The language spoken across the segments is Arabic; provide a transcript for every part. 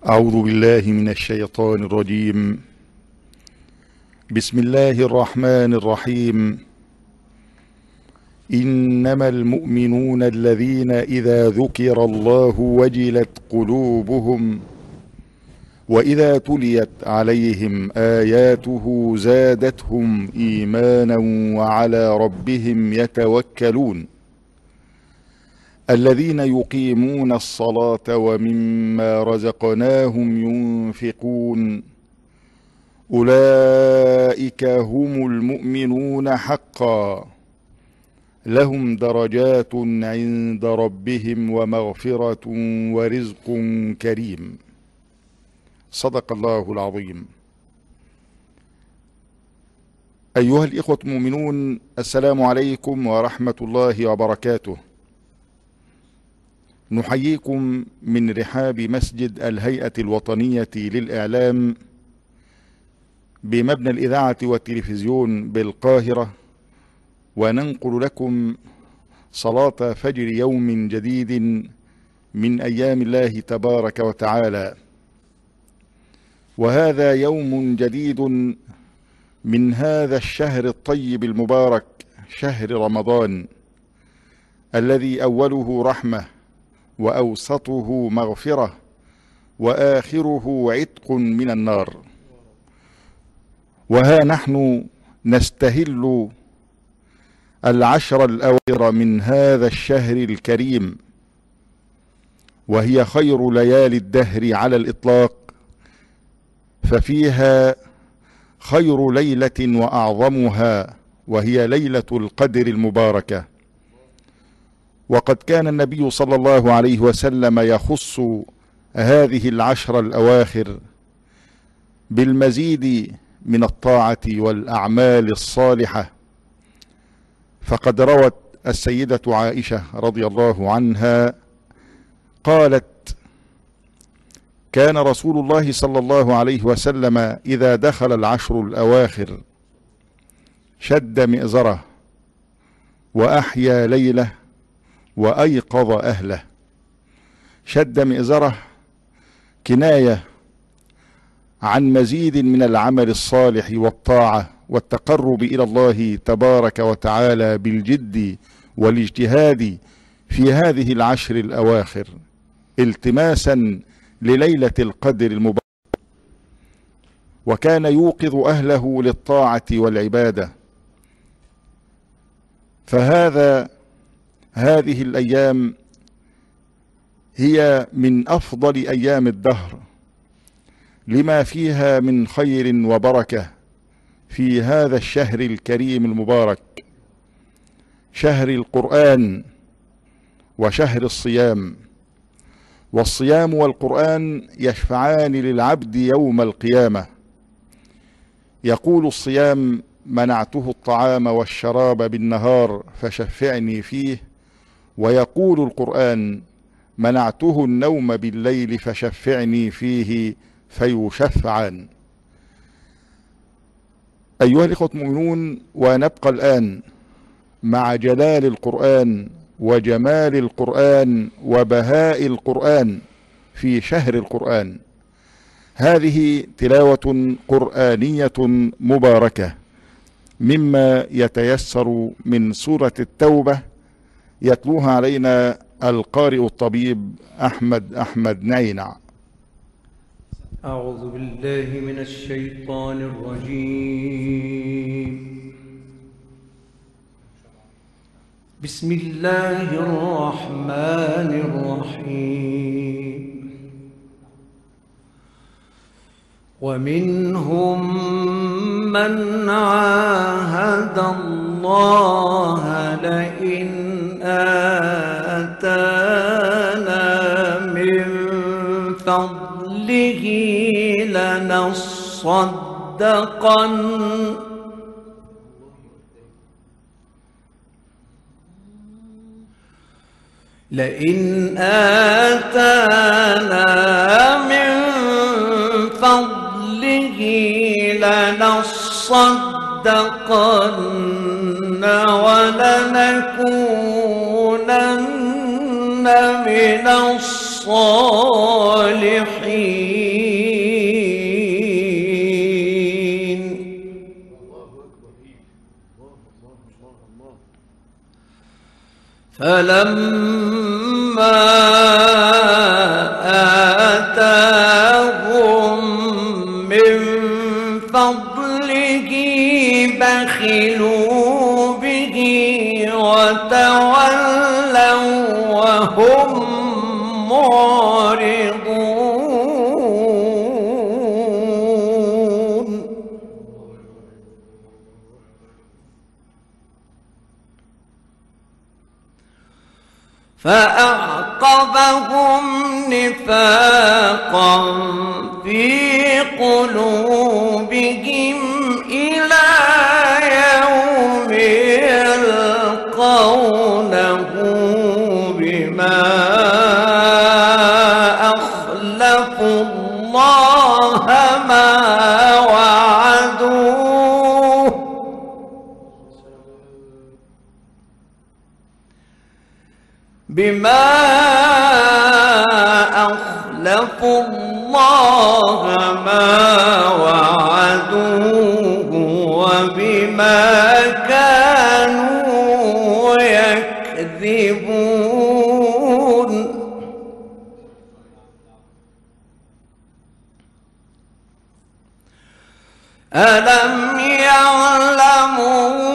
أعوذ بالله من الشيطان الرجيم. بسم الله الرحمن الرحيم. إنما المؤمنون الذين إذا ذكر الله وجلت قلوبهم وإذا تليت عليهم آياته زادتهم إيمانا وعلى ربهم يتوكلون الذين يقيمون الصلاة ومما رزقناهم ينفقون أولئك هم المؤمنون حقا لهم درجات عند ربهم ومغفرة ورزق كريم. صدق الله العظيم. أيها الإخوة المؤمنون، السلام عليكم ورحمة الله وبركاته. نحييكم من رحاب مسجد الهيئة الوطنية للإعلام بمبنى الإذاعة والتلفزيون بالقاهرة، وننقل لكم صلاة فجر يوم جديد من أيام الله تبارك وتعالى، وهذا يوم جديد من هذا الشهر الطيب المبارك، شهر رمضان، الذي أوله رحمة وأوسطه مغفرة وآخره عتق من النار. وها نحن نستهل العشر الأواخر من هذا الشهر الكريم، وهي خير ليالي الدهر على الإطلاق، ففيها خير ليلة وأعظمها وهي ليلة القدر المباركة. وقد كان النبي صلى الله عليه وسلم يخص هذه العشر الأواخر بالمزيد من الطاعة والأعمال الصالحة، فقد روت السيدة عائشة رضي الله عنها قالت: كان رسول الله صلى الله عليه وسلم إذا دخل العشر الأواخر شد مئزره وأحيا ليله وأيقظ أهله. شد مئزره كناية عن مزيد من العمل الصالح والطاعة والتقرب إلى الله تبارك وتعالى بالجد والاجتهاد في هذه العشر الأواخر، التماسا لليلة القدر المباركة. وكان يوقظ أهله للطاعة والعبادة. هذه الأيام هي من أفضل أيام الدهر لما فيها من خير وبركة في هذا الشهر الكريم المبارك، شهر القرآن وشهر الصيام. والصيام والقرآن يشفعان للعبد يوم القيامة. يقول الصيام: منعته الطعام والشراب بالنهار فشفعني فيه. ويقول القرآن: منعته النوم بالليل فشفعني فيه فيشفعان. أيها الإخوة المؤمنون، ونبقى الآن مع جلال القرآن وجمال القرآن وبهاء القرآن في شهر القرآن. هذه تلاوة قرآنية مباركة مما يتيسر من سورة التوبة، يتلوها علينا القارئ الطبيب أحمد نعينع. أعوذ بالله من الشيطان الرجيم. بسم الله الرحمن الرحيم. ومنهم من عاهد الله لئن آتانا من فضله لئن آتانا من فضله لنصدقن ولنكونن من الصالحين. فلما آتاهم من فضله بخلوا به وتولوا وهم معرضون. فأعقبهم نفاقا في قلوبهم إلى يوم يلقونه بما أخلفوا الله ما وعدوه وبما كانوا يكذبون. ألم يعلموا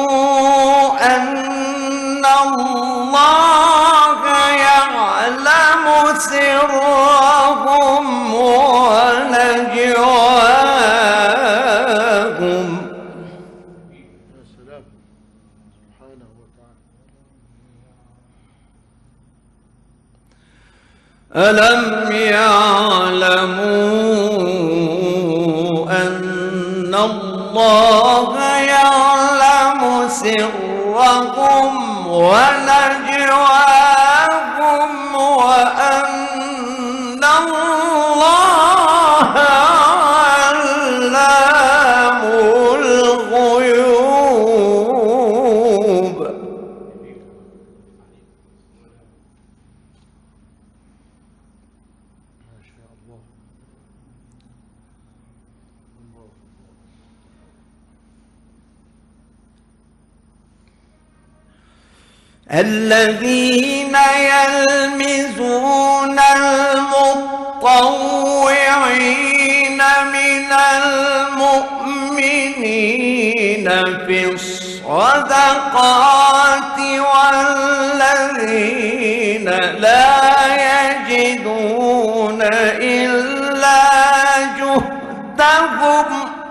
أن الله يعلم سرهم ونجواهم. ألم يعلموا أن الله يعلم سرهم ونجواهم وأن الله علام الغيوب. الذين يلمزون المطوعين من المؤمنين في الصدقات والذين لا يجدون إلا جهدهم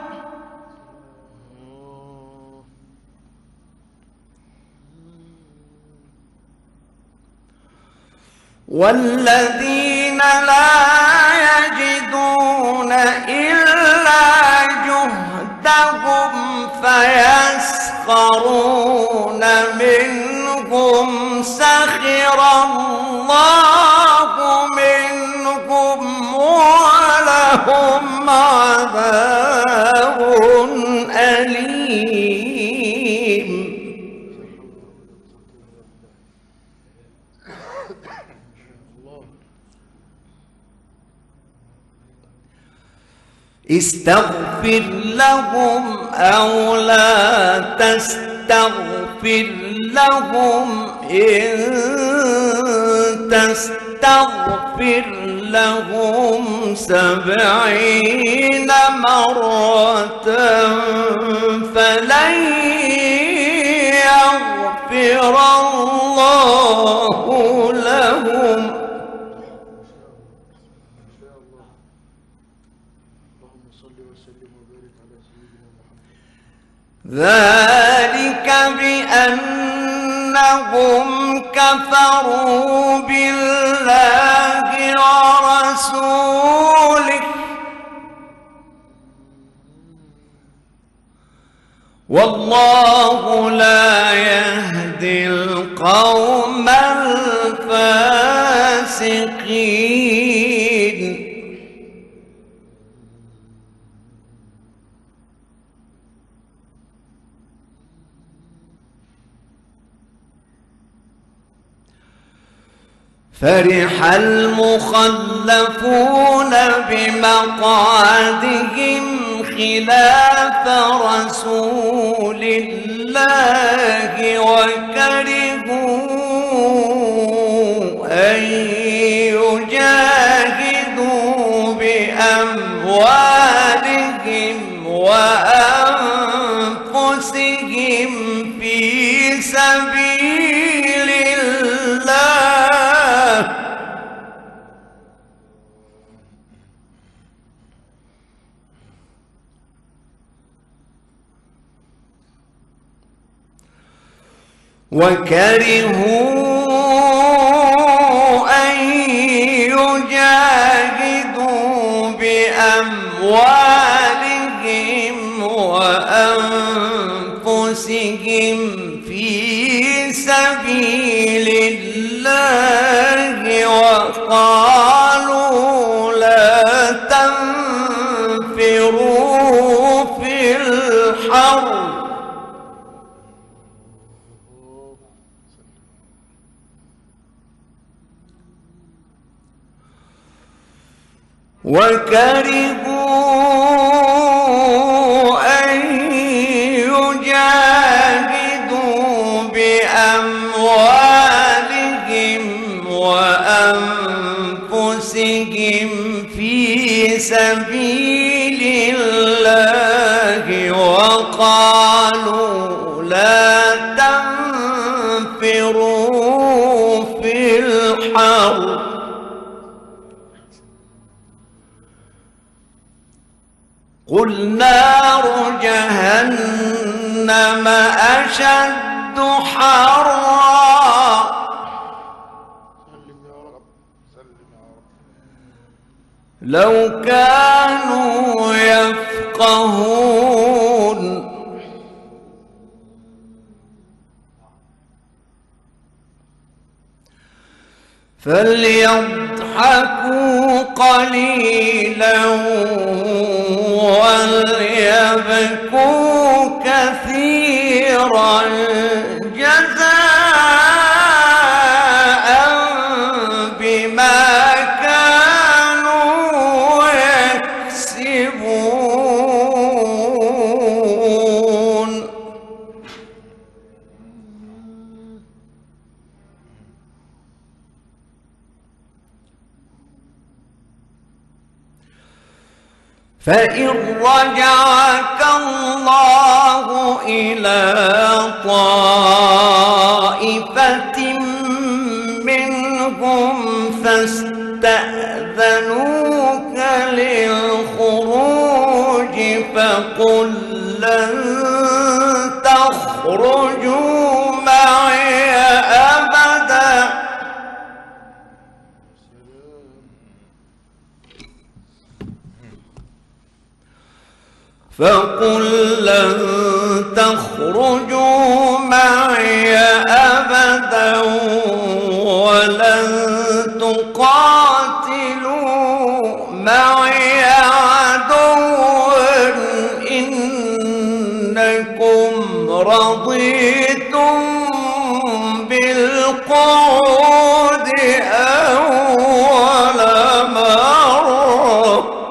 فيسخرون منهم سخر الله منهم ولهم عذاب أليم. استغفر لهم أو لا تستغفر لهم إن تستغفر لهم 70 مرة فلن يغفر الله لهم. ذلك بأنهم كفروا بالله ورسوله والله لا يهدي القوم الفاسقين. فرح المخلفون بمقعدهم خلاف رسول الله وكرهوا بأموالهم وأنفسهم في سبيل الله وكرهوا أن يجاهدوا بأموالهم وأنفسهم في سبيل الله وقالوا لا تنفروا في الحر وكرهوا أن يجاهدوا بأموالهم وأنفسهم في سبيل الله وقالوا لا تنفروا في الحر قل نار جهنم أشد حرا لو كانوا يفقهون فليضحكوا قليلا وليبكوا كثيرا جزاء بما كانوا يكسبون فإن رجعك الله إلى طائفة منهم فاستأذنوك للخروج فقل لن تخرجوا معي أبدا فقل لن تخرجوا معي أبدا ولن تقاتلوا معي عدوا إنكم رضيتم بالقعود أول مرة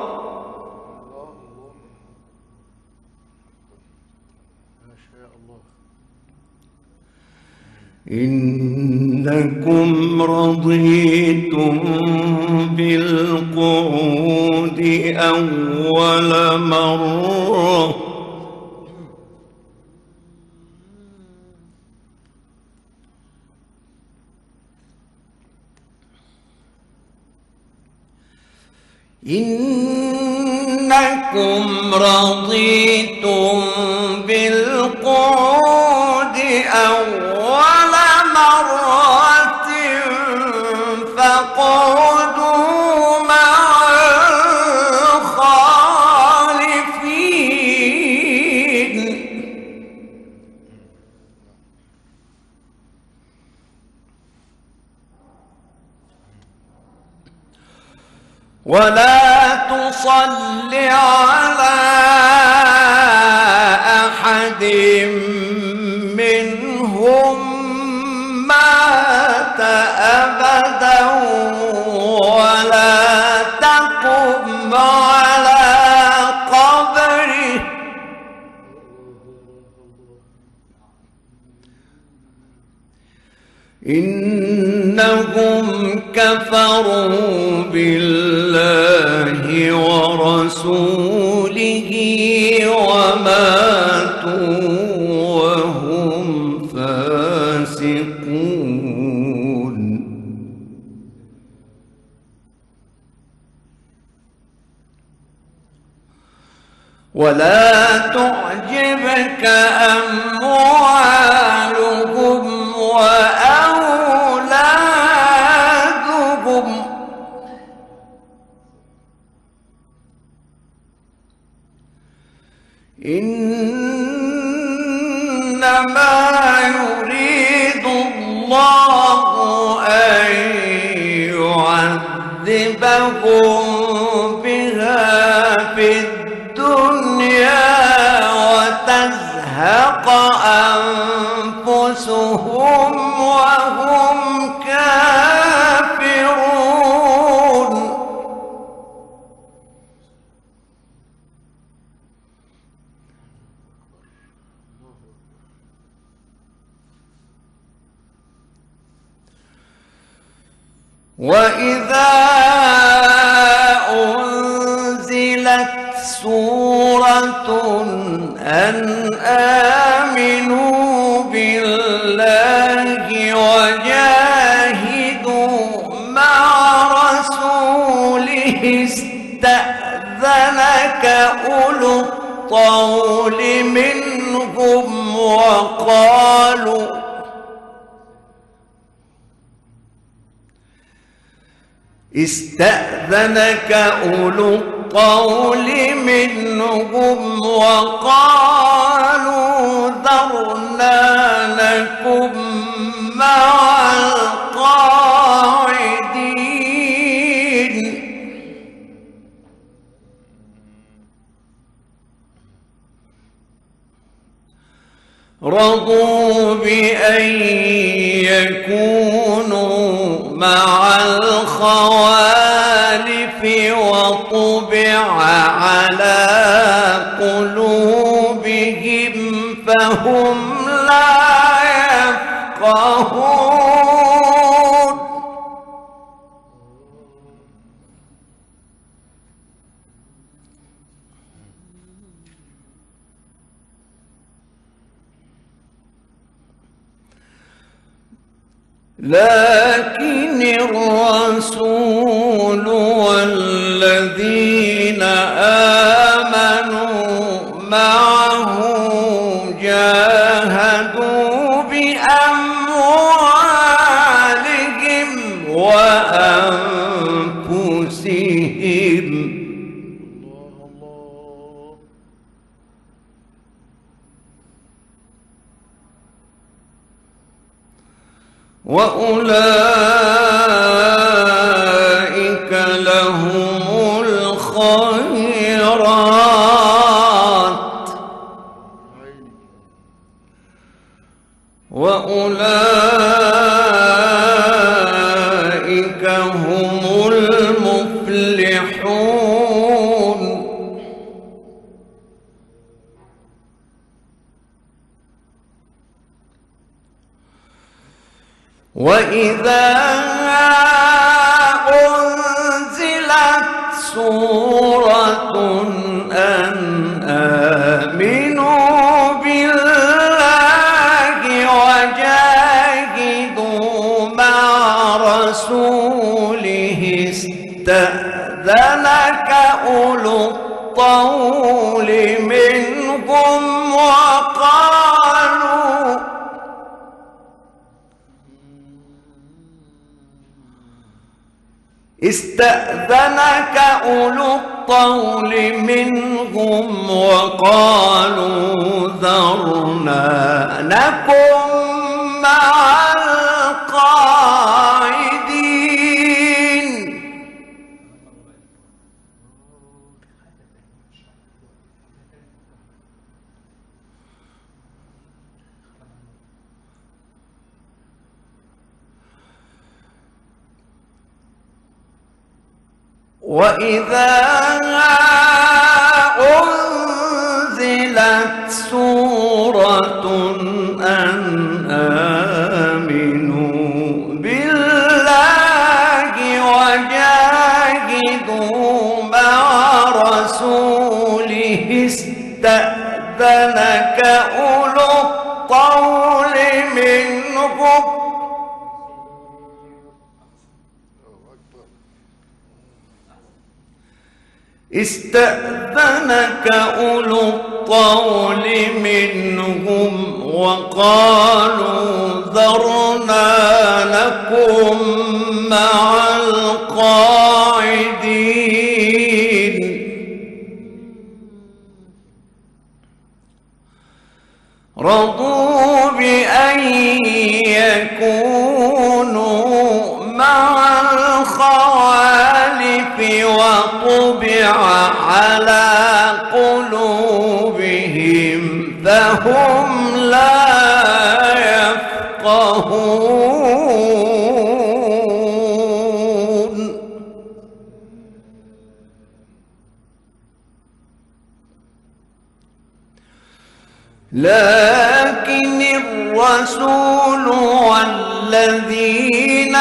إنكم رضيتم بالقعود أول مرة إنكم رضيتم بالقعود أول مرة فاقعدوا مع الخالفين ولا تصل على أحد منهم مات أبدا ولا تقم على قبره إنهم كفروا بالله ورسوله ولا تعجبك أموالهم وأولادهم إنما يريد الله أن يعذبهم بها في الدنيا وتزهق أنفسهم وهم كافرون. وإذا أنزلت سورة أن آمنوا بالله وجاهدوا مع رسوله استأذنك أولو الطول منهم استأذنك أولو الطول منهم وقالوا ذرنا لكم مع القاعدين. رضوا بأن يكونوا مع الخوالف وطبع على قلوبهم فهم لا يفقهون. لكن الرسول والذين آمنوا معه جاهدوا بأموالهم وأنفسهم وأولئك لهم الخيرات وأولئك هم المفلحون. وإذا أنزلت سورة أن آمنوا بالله وجاهدوا مع رسوله استأذنك أولو الطول منهم استأذنك أولو الطول منهم وقالوا ذرنا نكن مع القاعدين. وإذا أنزلت سورة أن آمنوا بالله وجاهدوا مع رسوله استأذنك أولو الطول منهم استأذنك أولو الطول منهم وقالوا ذرنا نكن مع القاعدين رضوا بأن يكونوا مع الخوالف وطبع على قلوبهم فهم لا يفقهون لكن الرسول والذين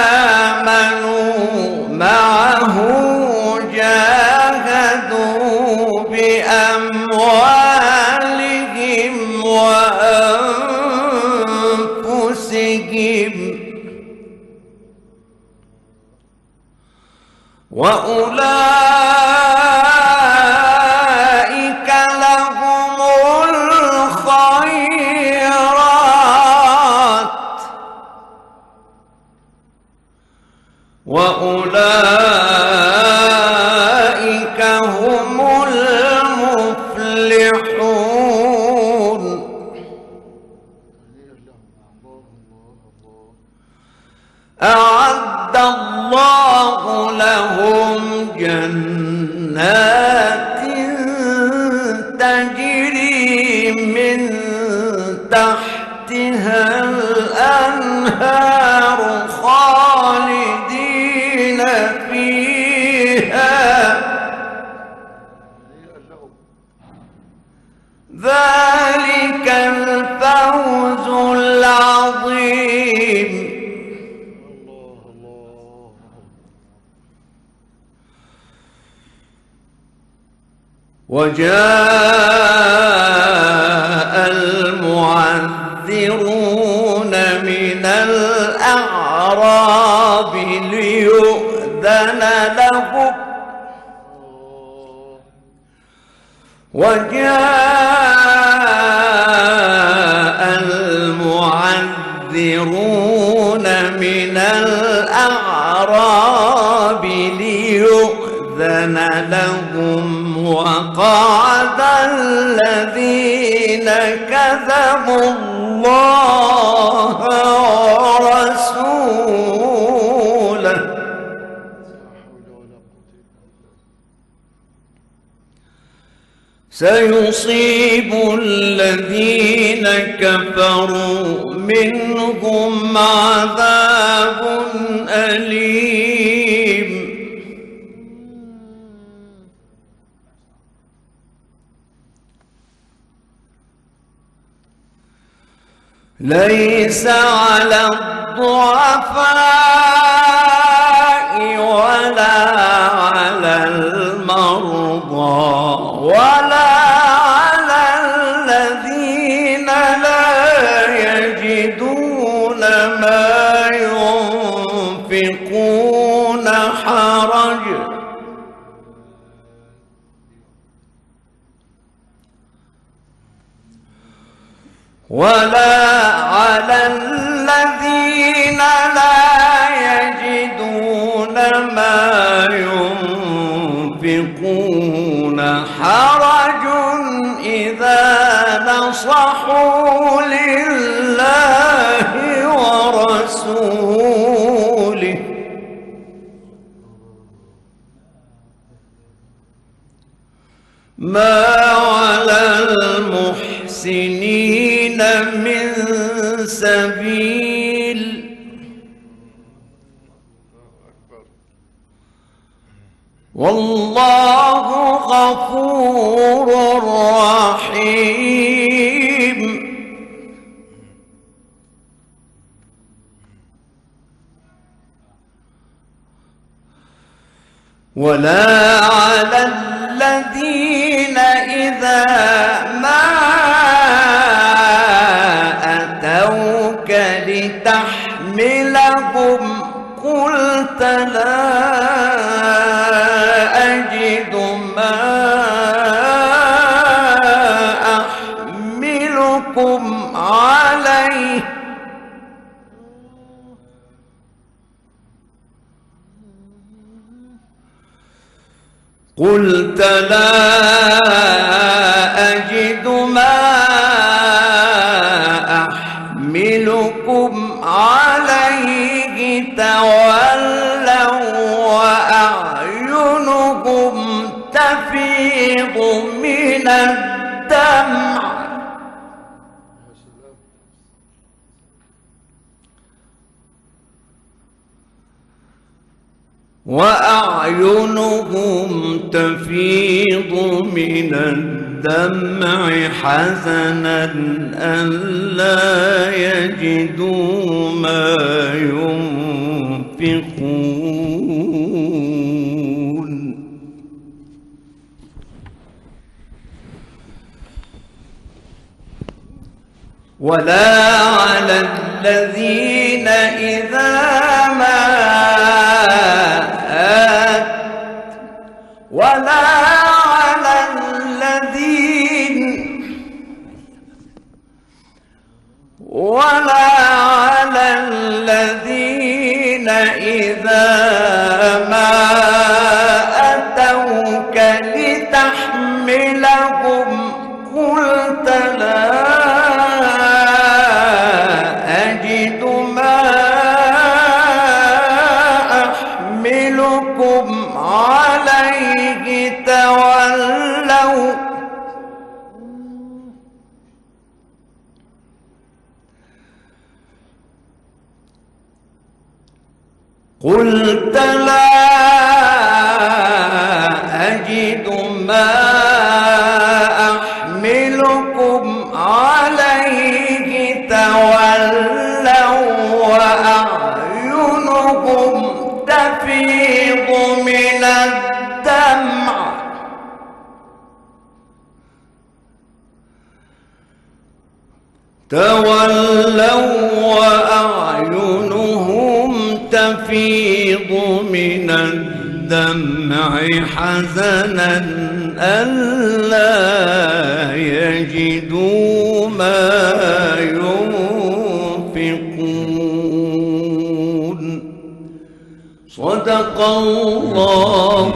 آمنوا معه جاهدوا بأموالهم وأنفسهم وأولئك لهم الخيرات وأولئك هم المفلحون أعد الله لهم جنات تجري من تحتها الأنهار خالدين فيها ذلك الفوز العظيم وجاء المعذرون من الأعراب ليؤذن لهم وجاء المعذرون من الأعراب ليؤذن لهم وقعد الذين كذبوا الله ورسوله سيصيب الذين كفروا منهم عذاب أليم ليس على الضعفاء ولا على المرضى ولا على الذين لا يجدون ما ينفقون حرج ولا على الذين لا يجدون ما ينفقون حرج إذا نصحوا لله ورسوله ما على المحسنين من سبيل والله غفور رحيم ولا على الذين إذا ما أتوك لتحملهم قلت لا أجد قلت لا أجد ما أحملكم عليه تولوا وأعينهم تفيض من الدمع من الدمع حزنا ألا يجدوا ما ينفقون ولا على الذين إذا ما ولا على الذين إذا ما أتوك لتحملهم قلت لا أجد ما أحملكم عليه تولوا قلت لا أجد ما أحملكم عليه تولوا وأعينهم تفيض من الدمع تفيض من الدمع حزنا ألا يجدوا ما ينفقون صدق الله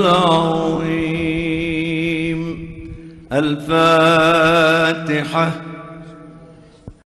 العظيم. الفاتحة.